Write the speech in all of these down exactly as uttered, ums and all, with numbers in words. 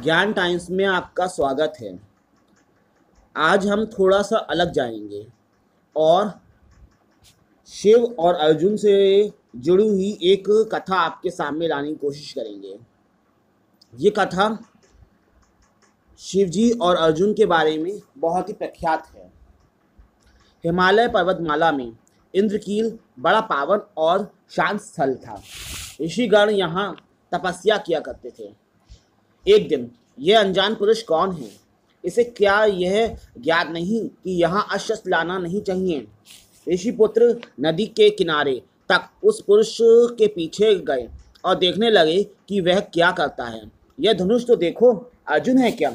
ज्ञान टाइम्स में आपका स्वागत है। आज हम थोड़ा सा अलग जाएंगे और शिव और अर्जुन से जुड़ी हुई एक कथा आपके सामने लाने की कोशिश करेंगे। ये कथा शिव जी और अर्जुन के बारे में बहुत ही प्रख्यात है। हिमालय पर्वतमाला में इंद्रकील बड़ा पावन और शांत स्थल था। ऋषिगण यहाँ तपस्या किया करते थे। एक दिन यह अनजान पुरुष कौन है, इसे क्या यह ज्ञात नहीं कि यहाँ अस्त्र लाना नहीं चाहिए। ऋषिपुत्र नदी के किनारे तक उस पुरुष के पीछे गए और देखने लगे कि वह क्या करता है। यह धनुष तो देखो, अर्जुन है क्या?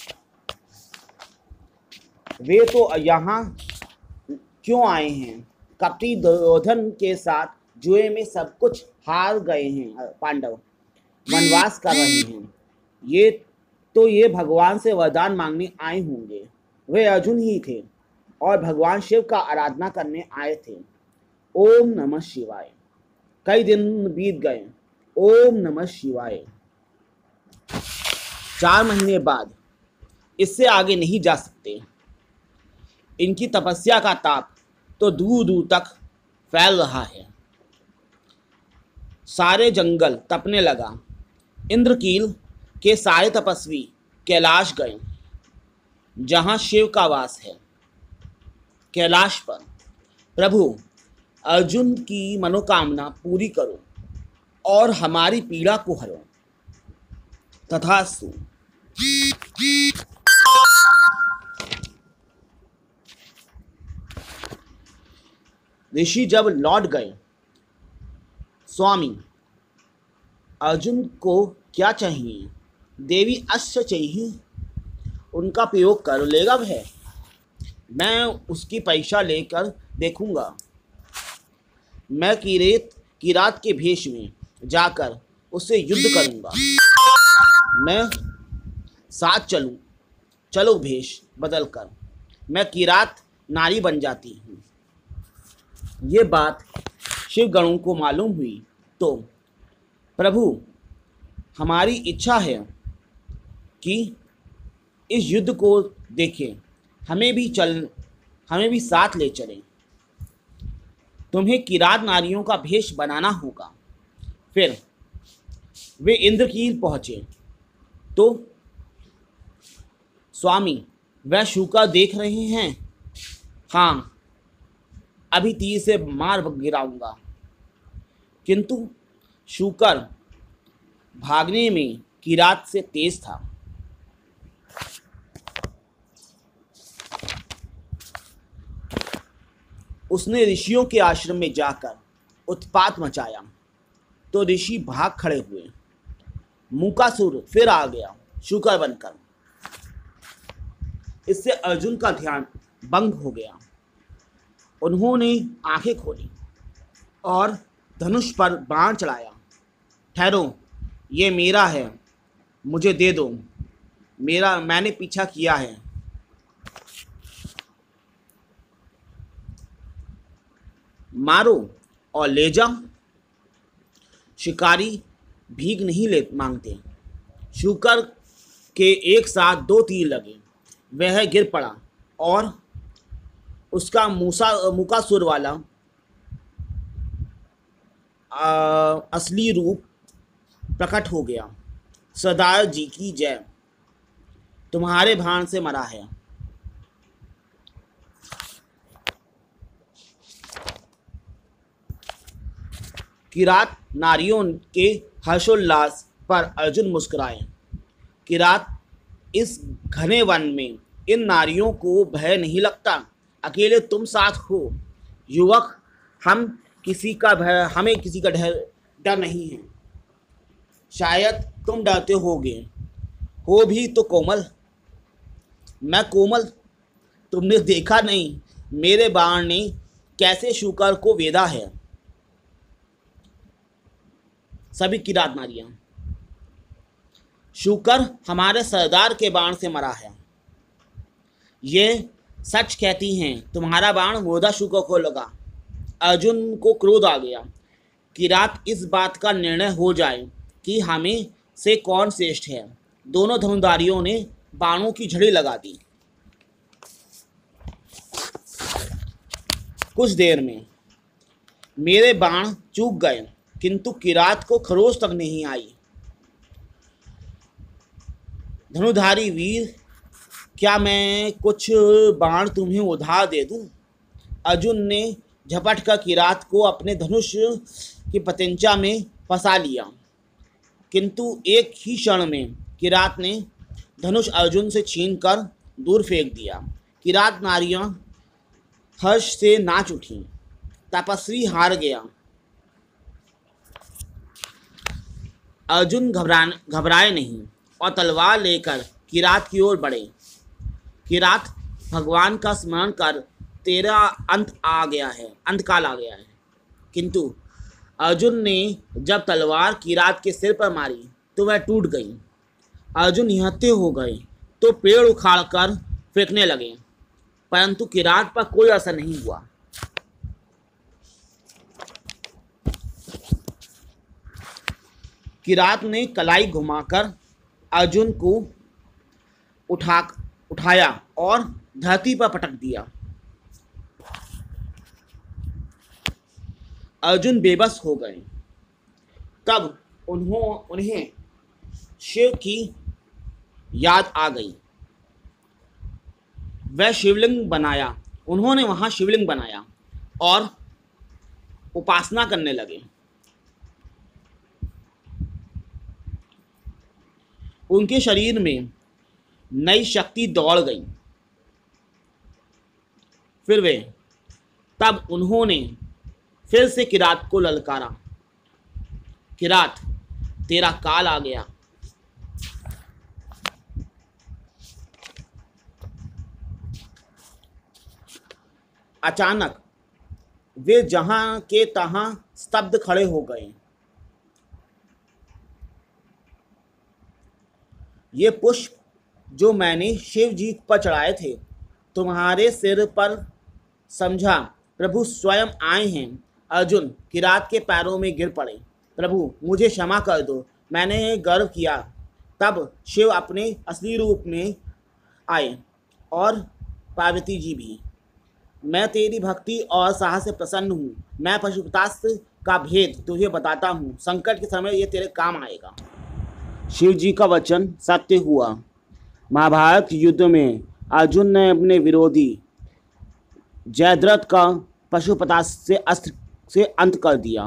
वे तो यहाँ क्यों आए हैं? कपटी दुर्योधन के साथ जुए में सब कुछ हार गए हैं। पांडव वनवास कर रहे हैं। ये तो ये भगवान से वरदान मांगने आए होंगे। वे अर्जुन ही थे और भगवान शिव का आराधना करने आए थे। ओम नमः शिवाय। कई दिन बीत गए। ओम नमः शिवाय। चार महीने बाद इससे आगे नहीं जा सकते। इनकी तपस्या का ताप तो दूर दूर तक फैल रहा है। सारे जंगल तपने लगा। इंद्रकील के सारे तपस्वी कैलाश गए, जहां शिव का वास है। कैलाश पर प्रभु अर्जुन की मनोकामना पूरी करो और हमारी पीड़ा को हरो। तथास्तु। ऋषि जब लौट गए, स्वामी अर्जुन को क्या चाहिए? देवी अस्त्र चाहिए, उनका प्रयोग कर लेगा वह। मैं उसकी परीक्षा लेकर देखूंगा। मैं किरेत किरात के भेष में जाकर उससे युद्ध करूंगा। मैं साथ चलूं, चलो भेष बदल कर मैं किरात नारी बन जाती हूँ। ये बात शिव गणों को मालूम हुई तो प्रभु हमारी इच्छा है कि इस युद्ध को देखें, हमें भी चल हमें भी साथ ले चलें। तुम्हें किरात नारियों का भेष बनाना होगा। फिर वे इंद्रकील पहुँचे तो स्वामी वह शूका देख रहे हैं। हाँ, अभी तीर से मार गिराऊंगा। किंतु शूकर भागने में किरात से तेज था। उसने ऋषियों के आश्रम में जाकर उत्पात मचाया तो ऋषि भाग खड़े हुए। मूकासुर फिर आ गया शूकर बनकर। इससे अर्जुन का ध्यान भंग हो गया। उन्होंने आंखें खोली और धनुष पर बाण चलाया। ठहरो, ये मेरा है, मुझे दे दो। मेरा मैंने पीछा किया है। मारो और ले जाओ। शिकारी भीख नहीं ले मांगते। शूकर के एक साथ दो तीर लगे। वह गिर पड़ा और उसका मूसा मुकासुर वाला आ, असली रूप प्रकट हो गया। सरदार जी की जय, तुम्हारे भाण से मरा है। किरात नारियों के हर्षोल्लास पर अर्जुन मुस्कुराए। किरात इस घने वन में इन नारियों को भय नहीं लगता। अकेले तुम साथ हो युवक। हम किसी का भय हमें किसी का डर डर नहीं है। शायद तुम डरते होगे, हो भी तो कोमल। मैं कोमल? तुमने देखा नहीं मेरे बाण ने कैसे शूकर को वेदा है। सभी किरात नारियां। शूकर हमारे सरदार के बाण से मरा है। ये सच कहती हैं। तुम्हारा बाण मोदा शूकर को लगा। अर्जुन को क्रोध आ गया। किरात इस बात का निर्णय हो जाए कि हमें से कौन श्रेष्ठ है। दोनों धनुधारियों ने बाणों की झड़ी लगा दी। कुछ देर में मेरे बाण चूक गए, किंतु किरात को खरोच तक नहीं आई। धनुधारी वीर, क्या मैं कुछ बाण तुम्हें उधार दे दूं? अर्जुन ने झपट कर किरात को अपने धनुष की पतंचा में फंसा लिया, किंतु एक ही क्षण में किरात ने धनुष अर्जुन से छीनकर दूर फेंक दिया। किरात नारियां हर्ष से नाच उठी। तपस्वी हार गया। अर्जुन घबरा घबराए नहीं और तलवार लेकर किरात की ओर बढ़े। किरात, भगवान का स्मरण कर, तेरा अंत आ गया है, अंतकाल आ गया है। किंतु अर्जुन ने जब तलवार किरात के सिर पर मारी तो वह टूट गई। अर्जुन निहत्थे हो गए तो पेड़ उखाड़कर फेंकने लगे, परंतु किरात पर कोई असर नहीं हुआ। किरात ने कलाई घुमाकर अर्जुन को उठा उठाया और धरती पर पटक दिया। अर्जुन बेबस हो गए। तब उन्हों उन्हें शिव की याद आ गई। वह शिवलिंग बनाया उन्होंने वहां शिवलिंग बनाया और उपासना करने लगे। उनके शरीर में नई शक्ति दौड़ गई। फिर वे तब उन्होंने फिर से किरात को ललकारा, किरात, तेरा काल आ गया। अचानक वे जहां के तहां स्तब्ध खड़े हो गए। ये पुष्प जो मैंने शिव जी पर चढ़ाए थे, तुम्हारे सिर पर समझा प्रभु स्वयं आए हैं। अर्जुन किरात के पैरों में गिर पड़े। प्रभु, मुझे क्षमा कर दो, मैंने गर्व किया। तब शिव अपने असली रूप में आए और पार्वती जी भी। मैं तेरी भक्ति और साहस से प्रसन्न हूँ। मैं पशुपतास्त्र का भेद तुझे बताता हूँ। संकट के समय ये तेरे काम आएगा। शिव जी का वचन सत्य हुआ। महाभारत युद्ध में अर्जुन ने अपने विरोधी जयद्रथ का पशुपतास्त्र से अस्त्र से अंत कर दिया।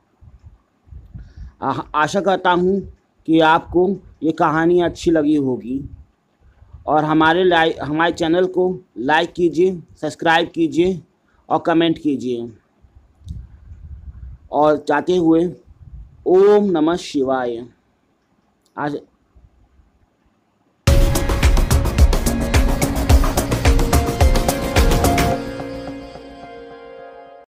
आ, आशा करता हूँ कि आपको ये कहानी अच्छी लगी होगी और हमारे लाइक हमारे चैनल को लाइक कीजिए, सब्सक्राइब कीजिए और कमेंट कीजिए। और चाहते हुए ओम नमः शिवाय। आज